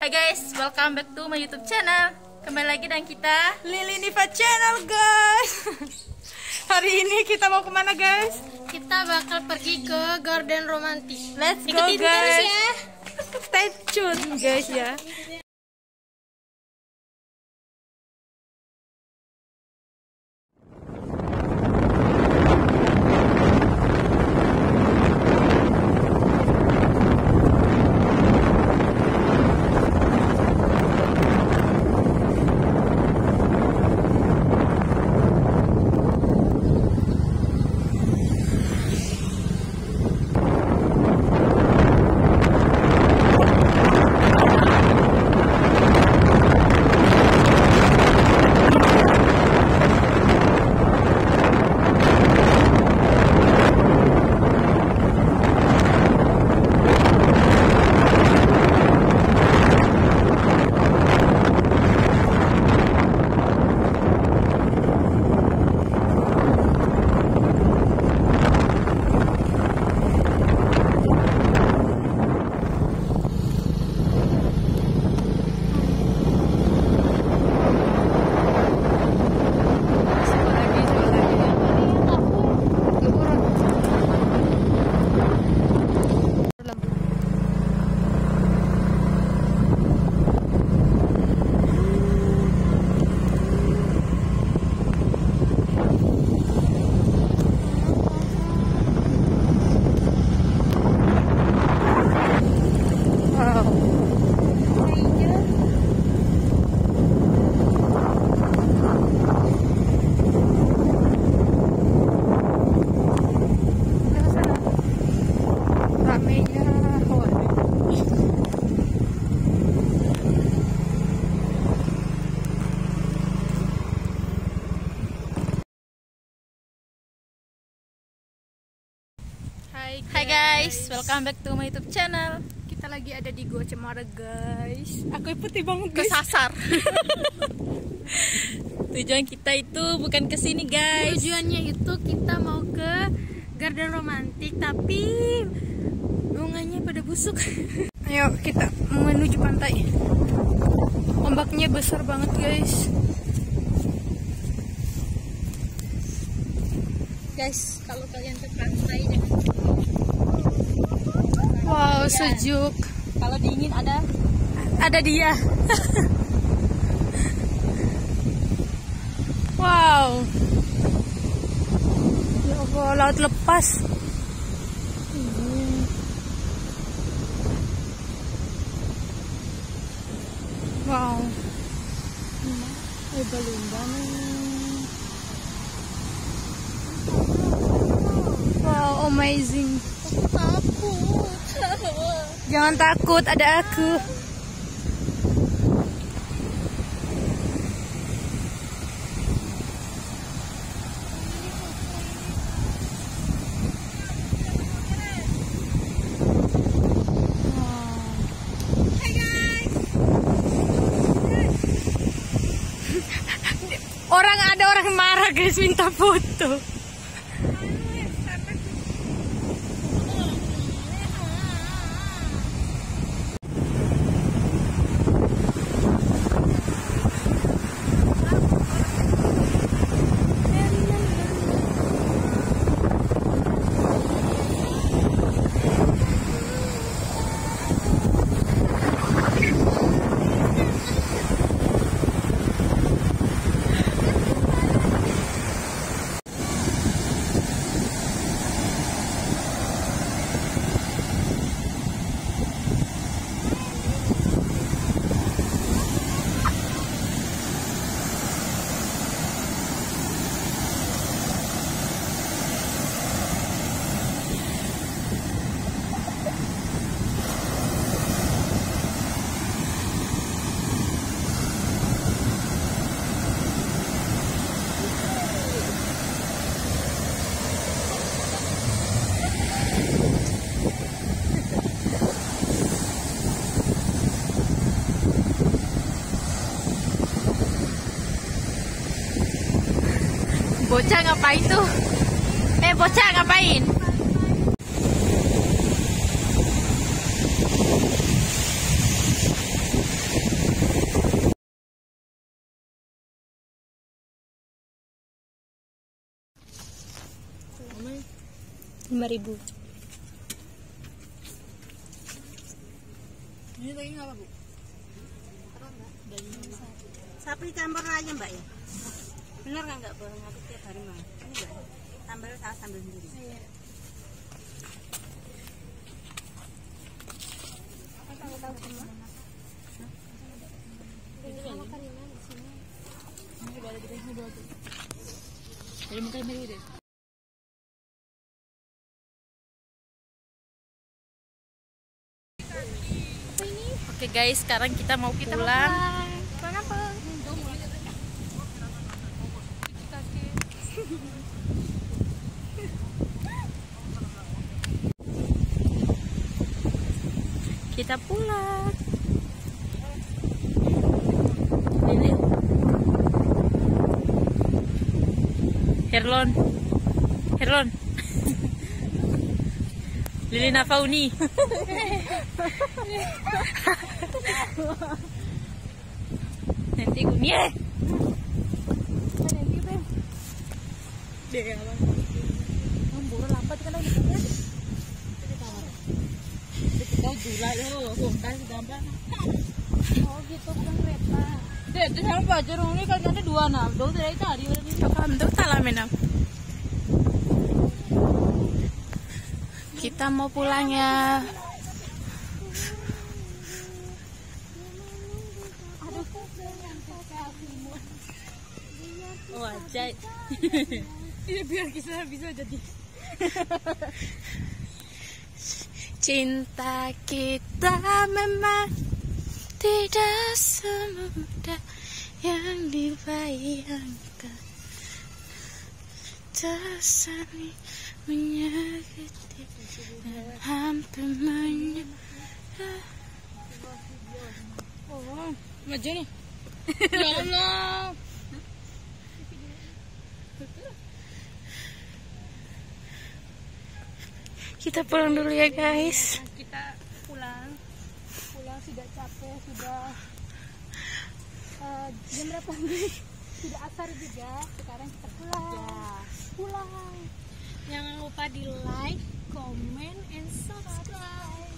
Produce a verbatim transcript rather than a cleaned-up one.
Hai guys, welcome back to my YouTube channel. Kembali lagi dengan kita Lily Niva Channel guys. Hari ini kita mau kemana guys? Kita bakal pergi ke Garden Romantik. Let's go Ikutin terus guys ya. Stay tune guys ya. Hai guys, welcome back to my YouTube channel. Kita lagi ada di Gua Cemara guys. Aku putih banget guys. Kesasar. Tujuan kita itu bukan ke sini guys. Tujuannya itu kita mau ke Garden Romantik, tapi bunganya pada busuk. Ayo kita menuju pantai. Ombaknya besar banget guys. Guys, kalau kalian ke pantai jangan. Wow, sejuk. Kalau dingin ada Ada dia. Wow. Ya Allah, laut lepas. Wow. Eh, balunda nih. Wow, amazing. Takut. Jangan takut, ada aku. Orang ada orang marah guys, minta foto. Bocah ngapain tuh? Eh bocah ngapain? lima ribu. Ini daging apa, Bu? Sapi campur aja mbak ya. Bener kan nggak boleh ngaduk tiap hari mah. Ini mbak, sambal saus sambal sendiri. Iya. Tahu semua. Oke guys, sekarang kita mau pulang. Kita pulang. Ini Herlon, Herlon, Lilina Fauni. Nanti gue nih. Deh, abang. Buru lambat kan lagi. Kita gula loh, bongkar gampang. Oh gitu kan kereta. Deh, itu sama pacar ini kan ada dua nam, dua dari tadi berarti. Paham tuh talamen am. Kita mau pulang ya. Oh, ajaib. Iya biar kita bisa jadi. Cinta kita memang tidak semudah yang dibayangkan. Tersaling menyakiti dan hampir menyerah. Oh, maju nih. Ya Allah. Kita pulang dulu ya guys. Kita pulang pulang sudah capek, sudah uh, jam berapa nih? Sudah asar juga. Sekarang kita pulang pulang jangan lupa di like, comment, and subscribe.